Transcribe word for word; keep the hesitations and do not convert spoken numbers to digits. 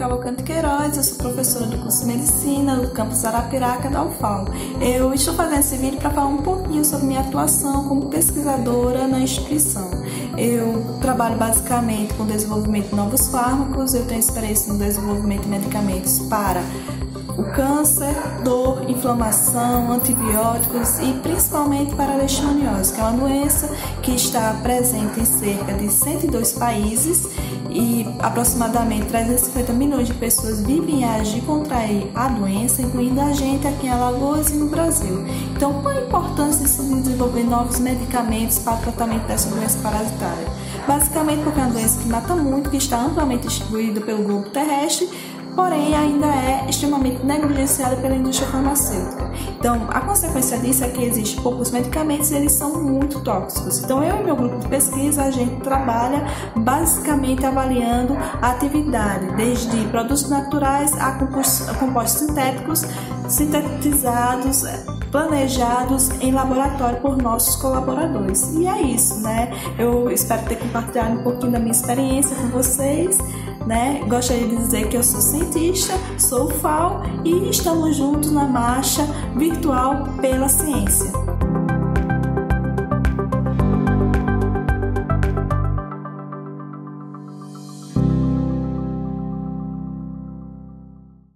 Cavalcante Queiroz, eu sou professora do curso de Medicina do campus Arapiraca da U F A L. Eu estou fazendo esse vídeo para falar um pouquinho sobre minha atuação como pesquisadora na instituição. Eu trabalho basicamente com o desenvolvimento de novos fármacos, eu tenho experiência no desenvolvimento de medicamentos para o câncer, dor, inflamação, antibióticos e principalmente para a leishmaniose, que é uma doença que está presente em cerca de cento e dois países e aproximadamente trezentos e cinquenta milhões de pessoas vivem em áreas de contrair a doença, incluindo a gente aqui em Alagoas e no Brasil. Então, qual a importância de se desenvolver novos medicamentos para o tratamento dessa doença parasitária? Basicamente porque é uma doença que mata muito, que está amplamente distribuída pelo globo terrestre, porém ainda é extremamente negligenciada pela indústria farmacêutica. Então, a consequência disso é que existem poucos medicamentos e eles são muito tóxicos. Então, eu e meu grupo de pesquisa, a gente trabalha basicamente avaliando a atividade, desde produtos naturais a compostos, a compostos sintéticos, sintetizados, planejados em laboratório por nossos colaboradores. E é isso, né? Eu espero ter compartilhado um pouquinho da minha experiência com vocês, né? Gostaria de dizer que eu sou cientista, sou U F A L e estamos juntos na marcha virtual pela ciência.